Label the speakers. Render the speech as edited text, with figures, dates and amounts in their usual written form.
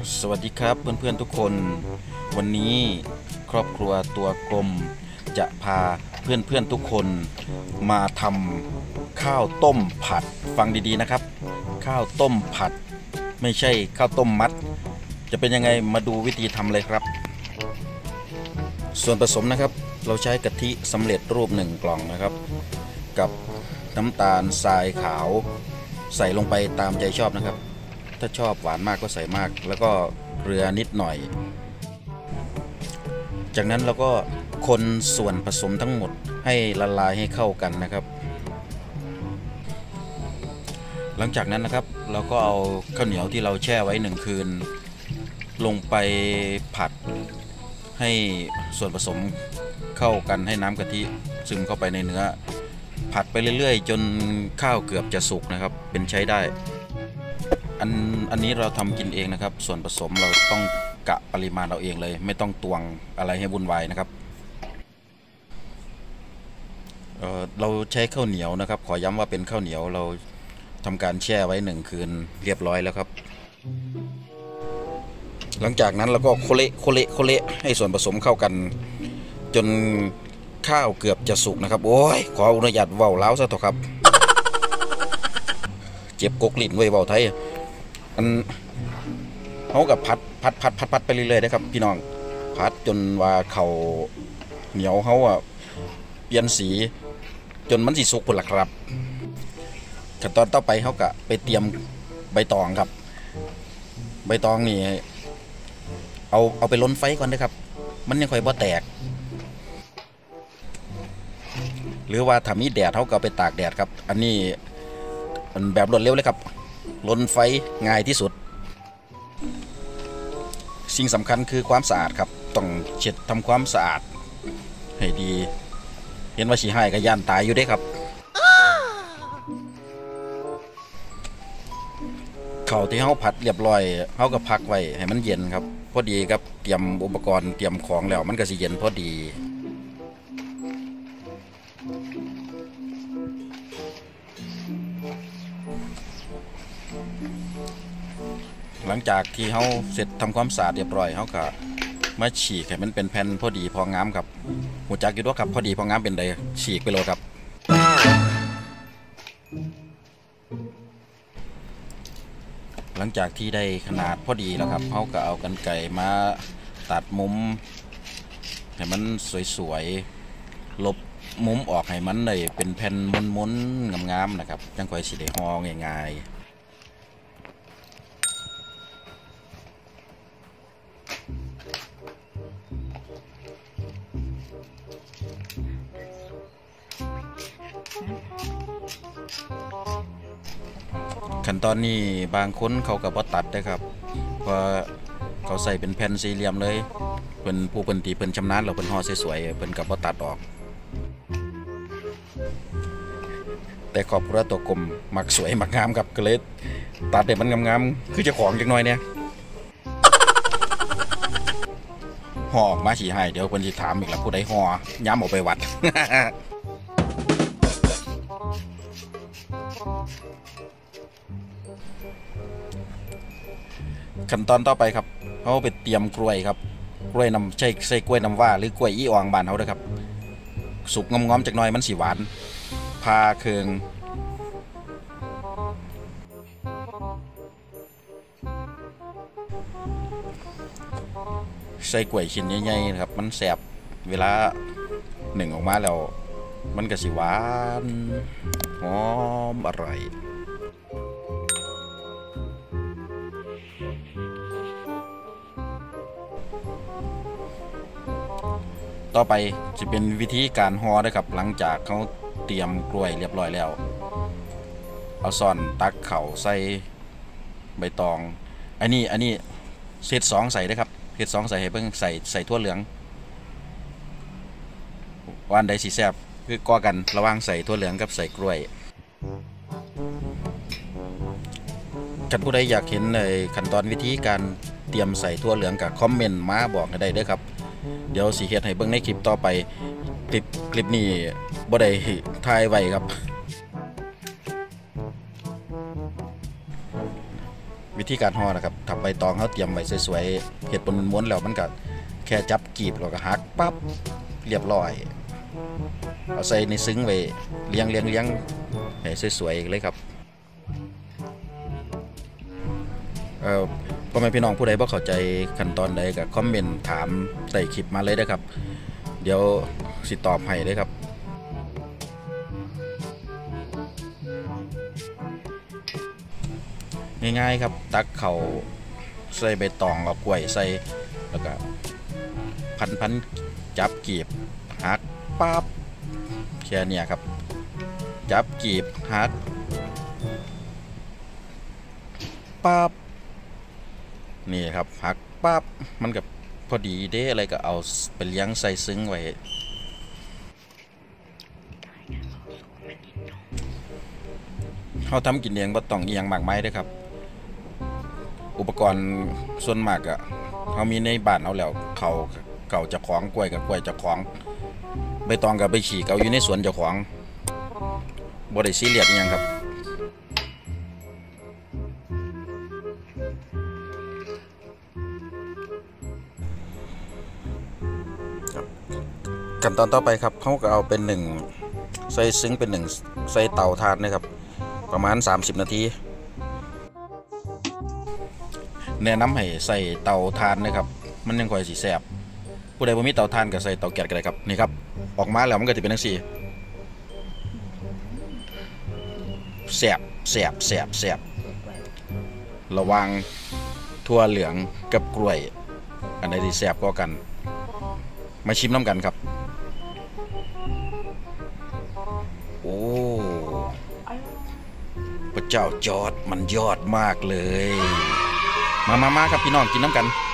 Speaker 1: สวัสดีครับเพื่อนๆทุกคนวันนี้ครอบครัวตัวกลมจะพาเพื่อนๆทุกคนมาทำข้าวต้มผัดฟังดีๆนะครับข้าวต้มผัดไม่ใช่ข้าวต้มมัดจะเป็นยังไงมาดูวิธีทำเลยครับส่วนผสมนะครับเราใช้กะทิสำเร็จรูป1 กล่องนะครับกับน้ำตาลทรายขาวใส่ลงไปตามใจชอบนะครับถ้าชอบหวานมากก็ใส่มากแล้วก็เกลือนิดหน่อยจากนั้นเราก็คนส่วนผสมทั้งหมดให้ละลายให้เข้ากันนะครับหลังจากนั้นนะครับเราก็เอาข้าวเหนียวที่เราแช่ไว้1 คืนลงไปผัดให้ส่วนผสมเข้ากันให้น้ำกะทิซึมเข้าไปในเนื้อผัดไปเรื่อยๆจนข้าวเกือบจะสุกนะครับเป็นใช้ได้อันนี้เราทำกินเองนะครับส่วนผสมเราต้องกะปริมาณเราเองเลยไม่ต้องตวงอะไรให้วุ่นวายนะครับเราใช้ข้าวเหนียวนะครับขอย้ำว่าเป็นข้าวเหนียวเราทำการแช่ไว้1 คืนเรียบร้อยแล้วครับหลังจากนั้นเราก็โคเละให้ส่วนผสมเข้ากันจนข้าวเกือบจะสุกนะครับโอ้ยขออนุญาตเว้าล้าวซะเถอะครับเจ็บกกลิ้นไว้เว้าไทยเขากับพัดไปเรื่อยๆนะครับพี่น้องพัดจนว่าเขาเหนียวเขาเปลี่ยนสีจนมันสีสุกพุ่นละครับขั้นตอนต่อไปเขาก็ไปเตรียมใบตองครับใบตองนี่เอาไปล้นไฟก่อนนะครับมันยังค่อยบ่แตกหรือว่าถ้ามีแดดเขาก็ไปตากแดดครับอันนี้มันแบบรวดเร็วเลยครับล้นไฟง่ายที่สุดสิ่งสำคัญคือความสะอาดครับต้องเช็ดทำความสะอาดให้ดีเห็นว่าฉี่ให้ก็ย่านตายอยู่ได้ครับข้าวที่เขาผัดเรียบร้อยเขาก็พักไว้ให้มันเย็นครับพอดีครับเตรียมอุปกรณ์เตรียมของแล้วมันก็สิเย็นพอดีหลังจากที่เขาเสร็จทำความสะอาดเรียบร้อยเขาก็มาฉีกให้มันเป็นแผ่นพอดีพองามครับหูจักอยู่ด้วยครับพอดีพองามเป็นใดฉีกไปเลยครับหลังจากที่ได้ขนาดพอดีแล้วครับเขาก็เอากรรไกรมาตัดมุมให้มันสวยๆลบมุมออกให้มันได้เป็นแผ่นม้วนๆงามๆนะครับจังค่อยสิได้ห่อง่ายๆขั้นตอนนี้บางคนเขาก็บ่ตัดนะครับเพราะเขาใส่เป็นแผ่นสี่เหลี่ยมเลยเพิ่นผู้เพิ่นที่เพิ่นชำนาญเราเพิ่นห่อสวยๆเพิ่นก็บ่ตัดออกแต่ครอบครัวตัวกลมมักสวยมักงามครับก็เลยตัดให้มันงามๆคือเจ้าของจักหน่อยเนี่ยห่อออกมาสิให้เดี๋ยวเพิ่นสิถามอีกแล้วผู้ใดห่อย้ำออกไปวัด ขั้นตอนต่อไปครับเขาไปเตรียมกล้วยครับกล้วยน้ำใส่กล้วยน้ำว้าหรือกล้วยอีอ่องบ้านเขาเลยครับสุกงอมๆจากหน่อยมันสีหวานพาเคืองใส่กล้วยชิ้นใหญ่ๆนะครับมันแสบเวลาหนึ่งออกมาแล้วมันก็สีหวานหอมอร่อยต่อไปจะเป็นวิธีการห่อนะครับหลังจากเขาเตรียมกล้วยเรียบร้อยแล้วเอาซ่อนตักเข่าใส่ใบตองอันนี้เศษ2ใส่นะครับเศษ2ใส่ให้เพิ่งใส่ทั่วเหลืองวันใดสีแซบคือก่อกันระหว่างใส่ทั่วเหลืองกับใส่กล้วยท่านผู้ใดอยากเห็นในขั้นตอนวิธีการเตรียมใส่ทั่วเหลืองกับคอมเมนต์มาบอกให้ได้ด้วยครับเดี๋ยวสีเฮ็ดให้เบิ่งในคลิปต่อไปคลิปนี้บ่ได้ถ่ายไว้ครับ วิวิธีการห่อนะครับถ้าใบตองเขาเตรียมไว้สวยๆเห็ดเป็นม้วนแล้วมันก็แค่จับกีบแล้วก็หักปั๊บเรียบร้อยเอาใส่ในซึ้งไว้เลี้ยงให้สวยๆเลยครับพ่อแม่พี่น้องผู้ใดบ่เข้าใจขั้นตอนใดก็คอมเมนต์ถามใต้คลิปมาเลยนะครับเดี๋ยวสิตอบให้เลยครับง่ายๆครับตักเข่าใส่ใบตองเอากล้วยใส่แล้วก็พันจับกีบหักปั๊บแค่นี้ครับจับกีบหักปั๊บนี่ครับหักปั๊บมันกับพอดีเด้อะไรก็เอาไปเลี้ยงใส่ซึ้งไว้เขาทำกินเองบ่ต้องเอียงมากไม้ด้วยครับอุปกรณ์ส่วนมากอะเขามีในบ้านเอาแล้วเขาเก่าจะของกล้วยกับกล้วยจะของใบตองกับใบฉี่เก่าอยู่ในสวนเจ้าของบ่ได้ซีเรียสยังครับขั้นตอนต่อไปครับเขาก็เอาเป็นหนึ่งใส่ซึ้งเป็นหนึ่งใส่เตาถ่านนะครับประมาณ30 นาทีแนะนำให้ใส่เตาถ่านนะครับมันยังค่อยสีแสบผู้ใดบ่มีเตาถ่านก็ใส่เตาแก๊สก็ได้ครับนี่ครับออกมาแล้วมันก็จะเป็นจังซี่แสบระวังทั่วเหลืองกับกล้วยอันใดที่แสบกว่ากันมาชิมน้ำกันครับโอ้พระเจ้าจอร์จมันยอดมากเลยมาครับพี่น้องกินน้ำกัน